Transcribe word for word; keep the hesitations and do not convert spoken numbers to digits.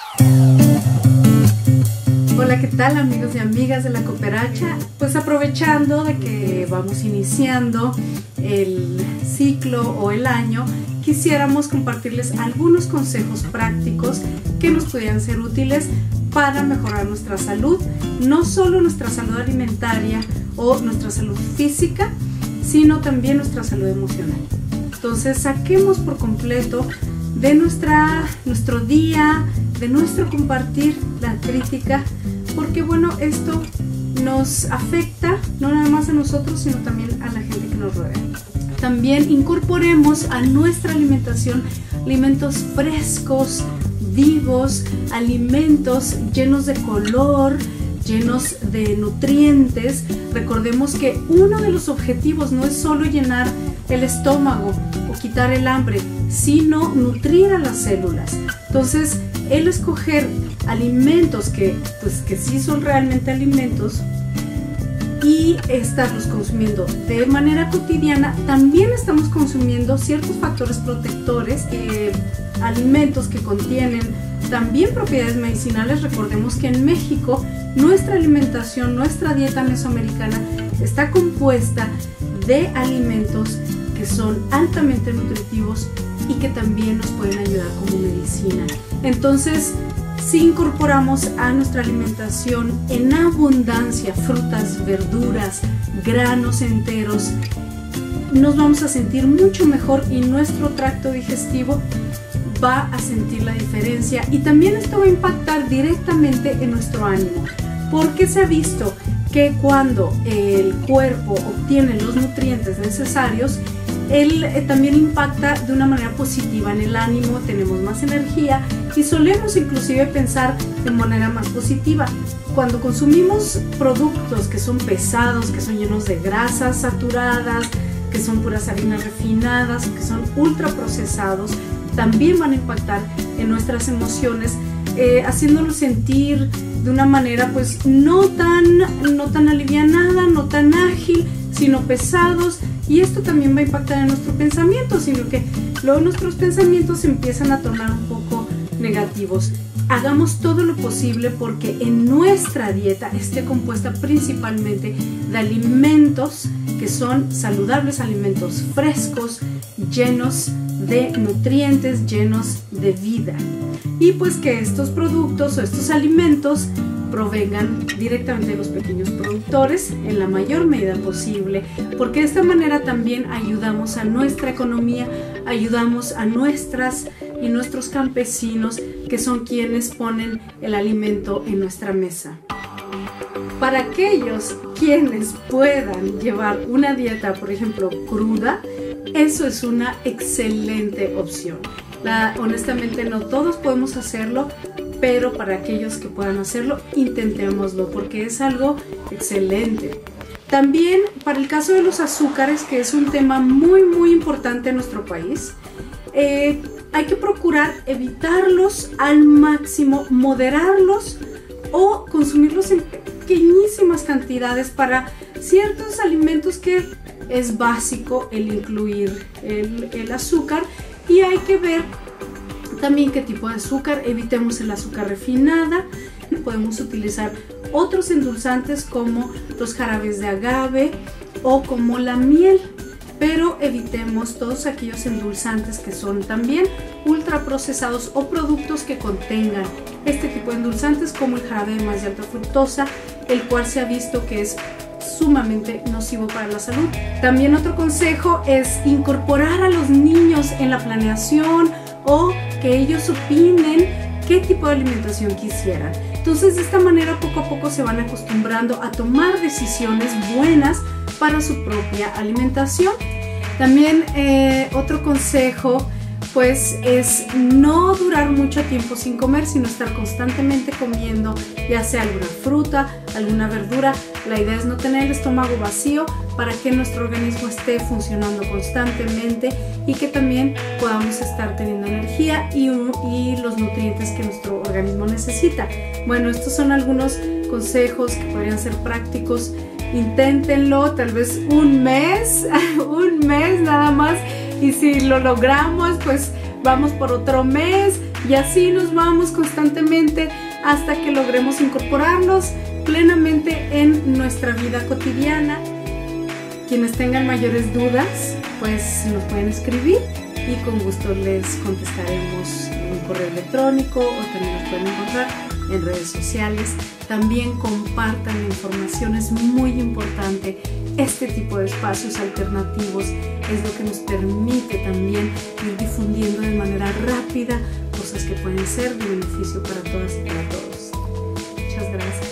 Hola, ¿qué tal amigos y amigas de La Cooperacha? Pues aprovechando de que vamos iniciando el ciclo o el año, quisiéramos compartirles algunos consejos prácticos que nos pudieran ser útiles para mejorar nuestra salud, no solo nuestra salud alimentaria o nuestra salud física, sino también nuestra salud emocional. Entonces saquemos por completo de nuestra, nuestro día, de nuestro compartir la crítica, porque bueno, esto nos afecta no nada más a nosotros, sino también a la gente que nos rodea. También incorporemos a nuestra alimentación alimentos frescos, vivos, alimentos llenos de color, llenos de nutrientes. Recordemos que uno de los objetivos no es solo llenar el estómago o quitar el hambre, sino nutrir a las células. Entonces, el escoger alimentos que, pues, que sí son realmente alimentos y estarlos consumiendo de manera cotidiana, también estamos consumiendo ciertos factores protectores, eh, alimentos que contienen también propiedades medicinales. Recordemos que en México nuestra alimentación, nuestra dieta mesoamericana está compuesta de alimentos que son altamente nutritivos y que también nos pueden ayudar como medicina. Entonces, si incorporamos a nuestra alimentación en abundancia frutas, verduras, granos enteros, nos vamos a sentir mucho mejor y nuestro tracto digestivo va a sentir la diferencia, y también esto va a impactar directamente en nuestro ánimo, porque se ha visto que cuando el cuerpo obtiene los nutrientes necesarios, él eh, también impacta de una manera positiva en el ánimo, tenemos más energía y solemos inclusive pensar de manera más positiva. Cuando consumimos productos que son pesados, que son llenos de grasas saturadas, que son puras harinas refinadas, que son ultra procesados, también van a impactar en nuestras emociones, eh, haciéndonos sentir de una manera pues no tan, no tan alivianada, no tan ágil, sino pesados. Y esto también va a impactar en nuestro pensamiento, sino que luego nuestros pensamientos se empiezan a tornar un poco negativos. Hagamos todo lo posible porque en nuestra dieta esté compuesta principalmente de alimentos que son saludables, alimentos frescos, llenos de nutrientes, llenos de vida. Y pues que estos productos o estos alimentos provengan directamente de los pequeños productores en la mayor medida posible, porque de esta manera también ayudamos a nuestra economía, ayudamos a nuestras y nuestros campesinos, que son quienes ponen el alimento en nuestra mesa. Para aquellos quienes puedan llevar una dieta, por ejemplo, cruda, eso es una excelente opción. La, honestamente no todos podemos hacerlo, pero para aquellos que puedan hacerlo, intentémoslo porque es algo excelente. También para el caso de los azúcares, que es un tema muy muy importante en nuestro país, eh, hay que procurar evitarlos al máximo, moderarlos o consumirlos en pequeñísimas cantidades para ciertos alimentos que es básico el incluir el, el azúcar, y hay que ver también qué tipo de azúcar. Evitemos el azúcar refinada. Podemos utilizar otros endulzantes como los jarabes de agave o como la miel, pero evitemos todos aquellos endulzantes que son también ultraprocesados o productos que contengan este tipo de endulzantes, como el jarabe de maíz de alta fructosa, el cual se ha visto que es sumamente nocivo para la salud. También otro consejo es incorporar a los niños en la planeación o que ellos opinen qué tipo de alimentación quisieran. Entonces, de esta manera poco a poco se van acostumbrando a tomar decisiones buenas para su propia alimentación. También eh, otro consejo pues es no durar mucho tiempo sin comer, sino estar constantemente comiendo, ya sea alguna fruta, alguna verdura. La idea es no tener el estómago vacío para que nuestro organismo esté funcionando constantemente y que también podamos estar teniendo energía y, y los nutrientes que nuestro organismo necesita. Bueno, estos son algunos consejos que podrían ser prácticos. Inténtenlo tal vez un mes, un mes nada más, y si lo logramos pues vamos por otro mes, Y así nos vamos constantemente hasta que logremos incorporarlos plenamente en nuestra vida cotidiana. Quienes tengan mayores dudas, pues nos pueden escribir y con gusto les contestaremos en un correo electrónico o también nos pueden encontrar en redes sociales. También compartan la información, es muy importante. Este tipo de espacios alternativos es lo que nos permite también ir difundiendo de manera rápida cosas que pueden ser de beneficio para todas y para todos. Muchas gracias.